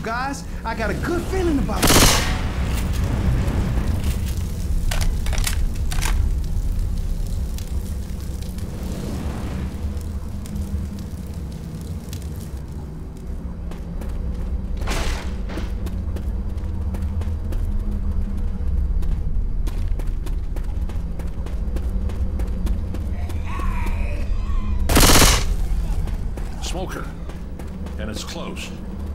guys. I got a good feeling about this. Smoker. And it's close.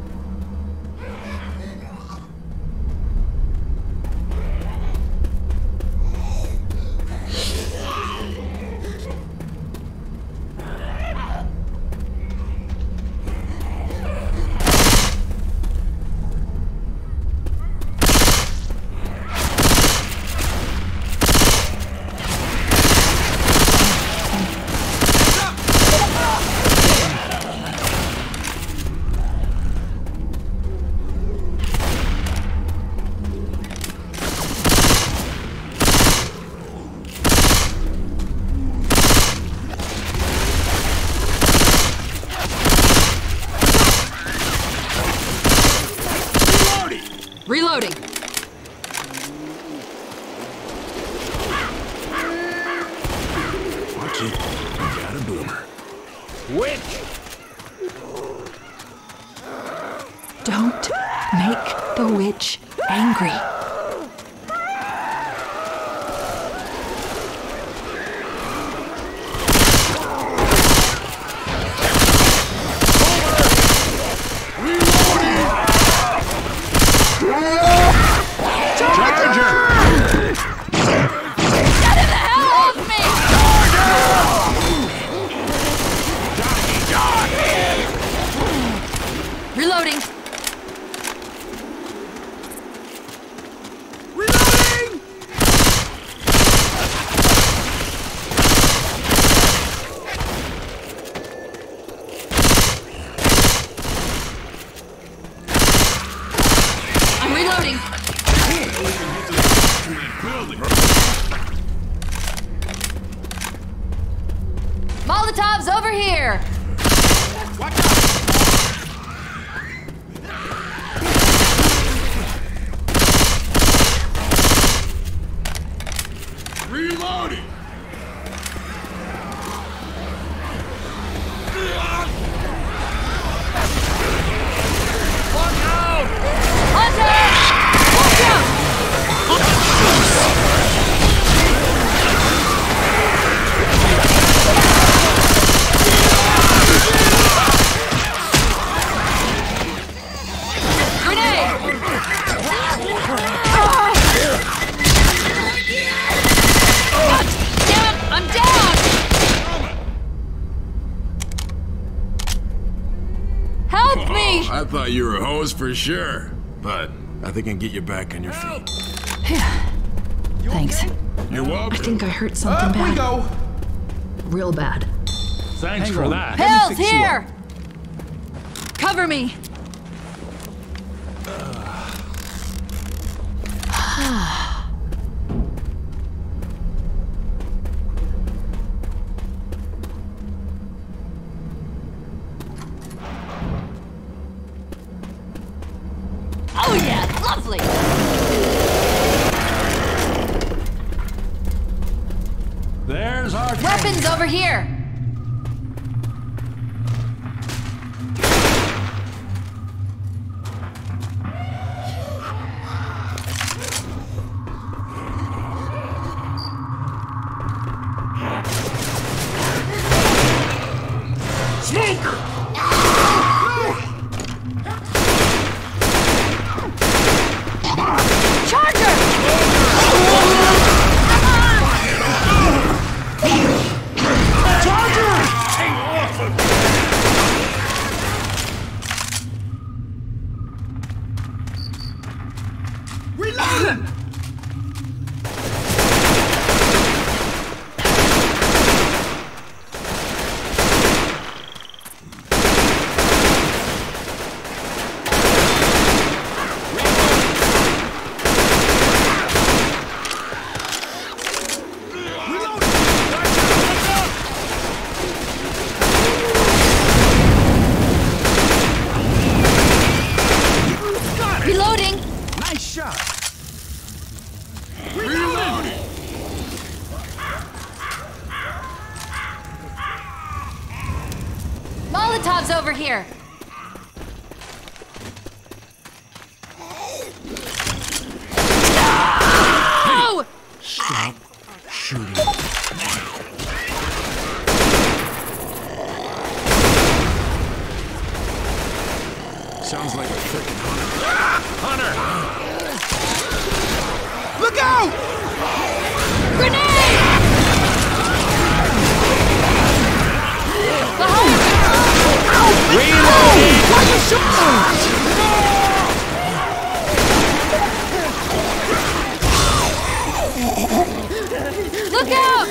Reloading. Watch it. You got a boomer. Witch! Don't make the witch angry. Reloading. Reloading! I'm reloading. Molotovs over here. Reloading! Look out! Hunter! Watch out! I thought you were a hose for sure, but I think I can get you back on your feet. Thanks. You're welcome. I think I hurt something Up we bad. go. Real bad. Thanks for that. Pills fix you here! Cover me! Oh yeah, lovely! There's our Weapons over here! Reloading! Stop shooting. Sounds like a freaking hunter. Look out! Grenade! Behind me! Reloading! Why you shooting? Look out!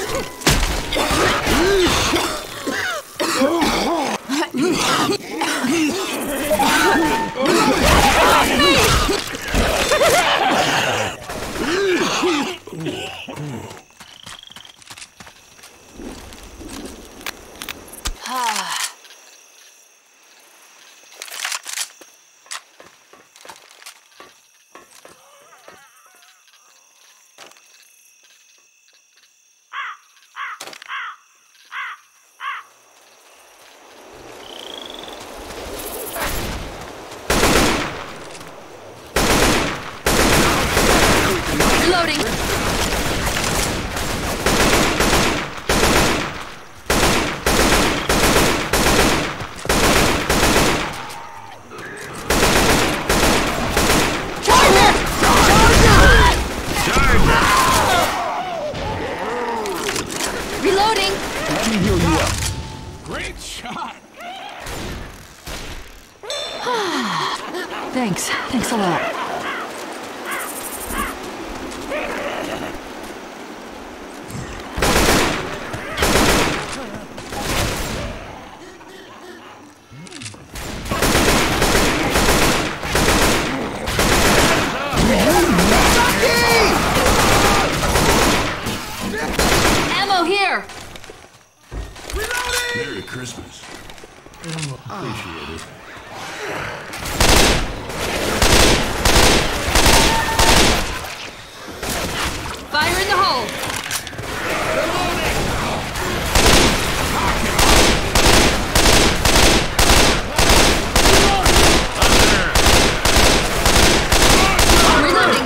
Reloading. Reloading. Let me heal you up. Great shot. Thanks. Thanks a lot. Ammo here. Merry Christmas. Appreciate it. Fire in the hole. Reloading.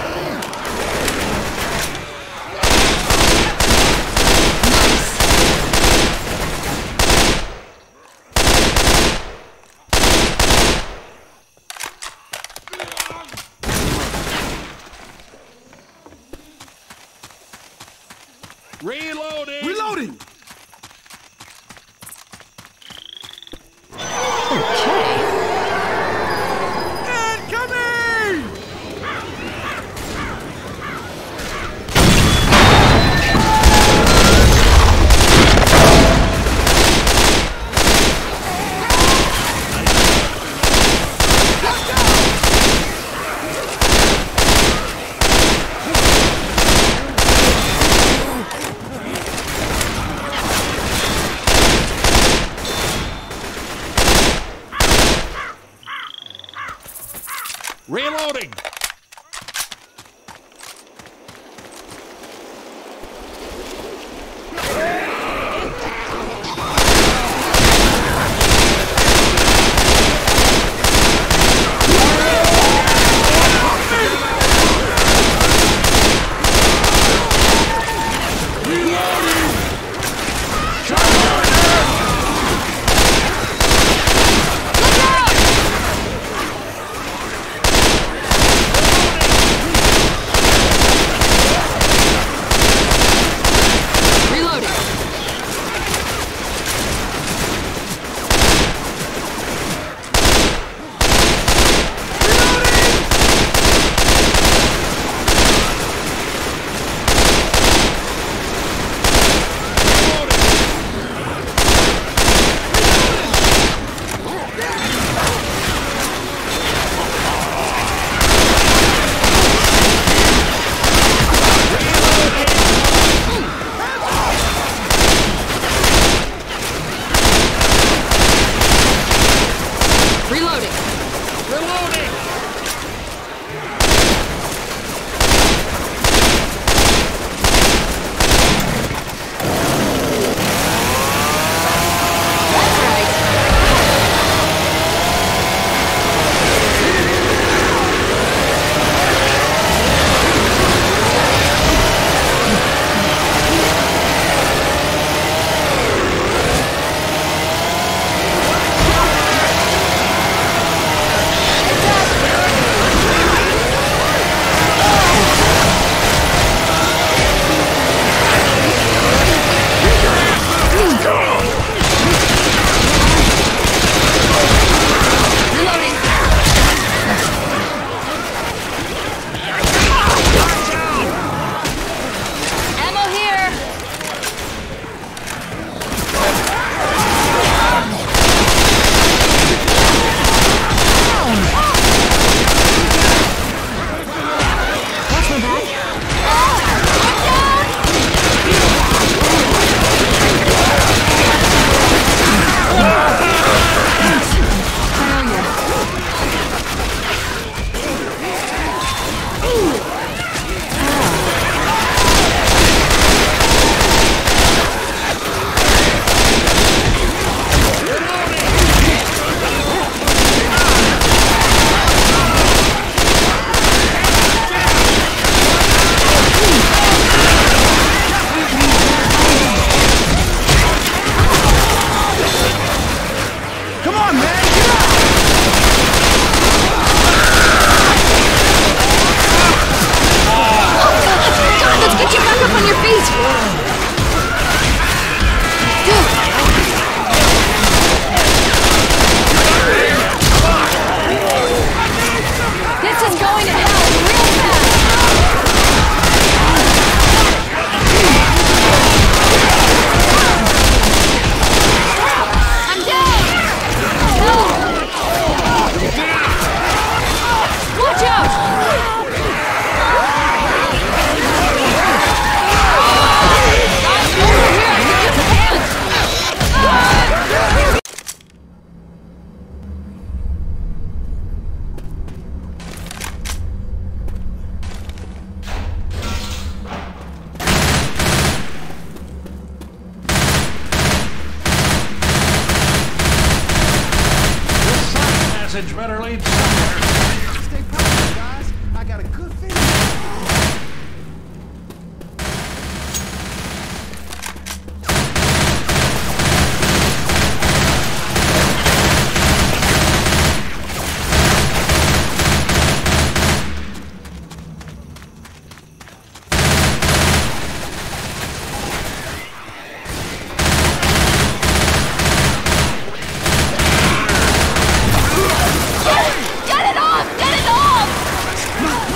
Reloading! Reloading! Incoming! Reloading! Reloading. Reloading. Reloading! That's right. passage better lead somewhere. Stay positive, guys. I got a good feeling. Get it off! Get it off!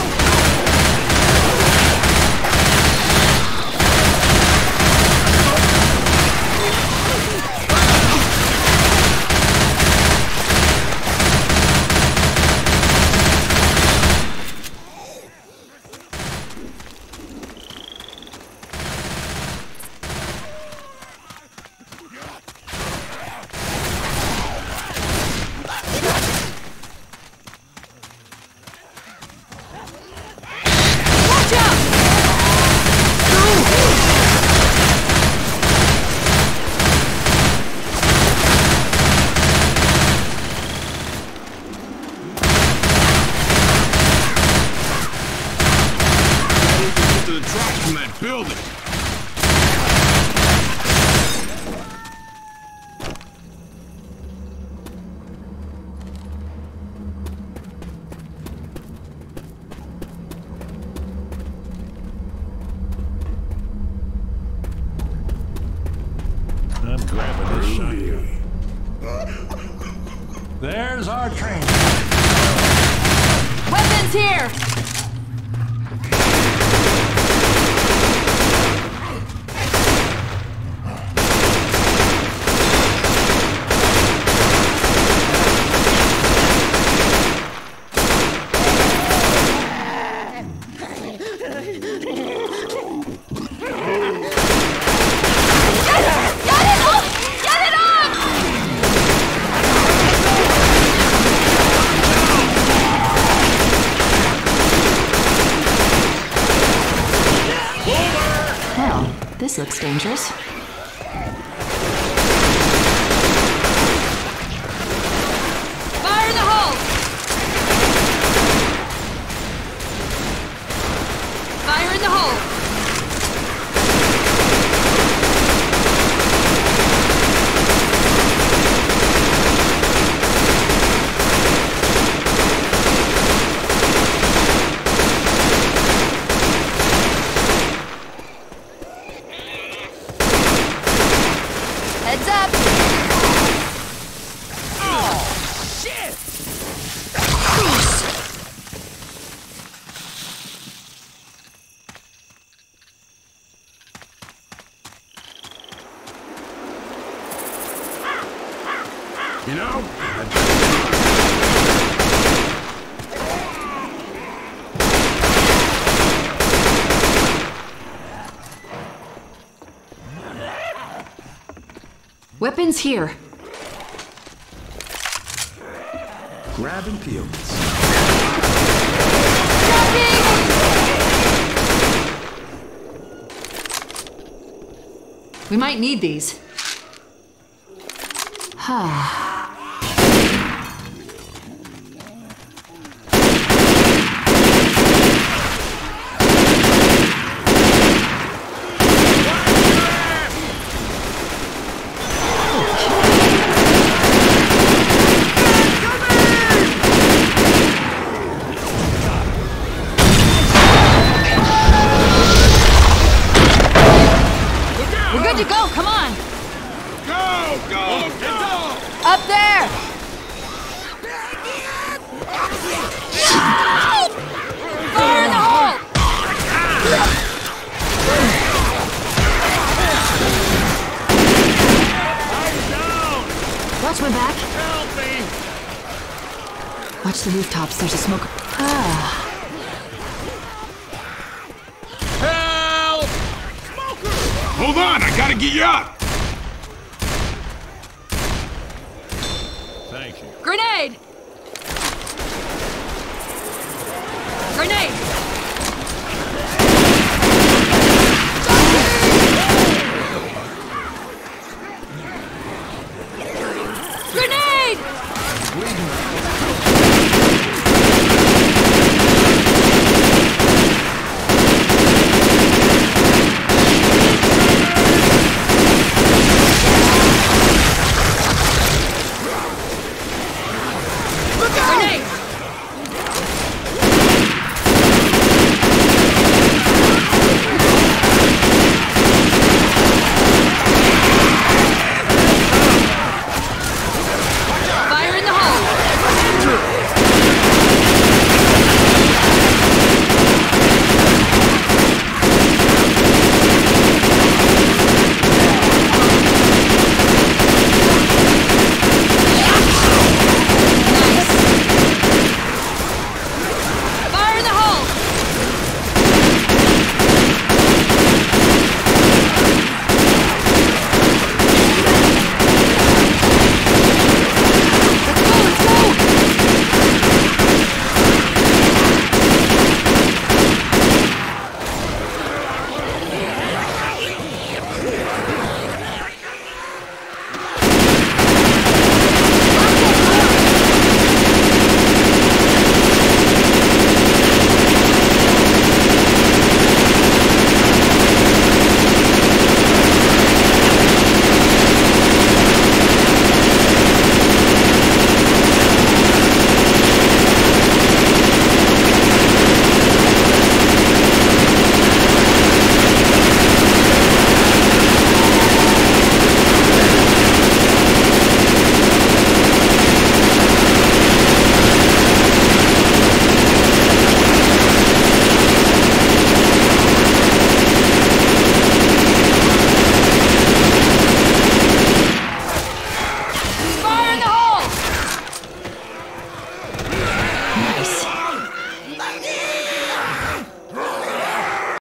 Watch out! Get to the trucks from that building. I'm grabbing this shotgun. There's our train. Weapons here! Get it off! Get it off! Well, this looks dangerous. Fire in the hole! Fire in the hole! Heads up! You know? Weapons here. Grab and peel. We might need these. We're good to go, come on! Go, go, go! Up there! Fire in the hole! Watch my back. Help me! Watch the rooftops. There's a smoke. Help! Hold on, I gotta get you up! Thank you. Grenade!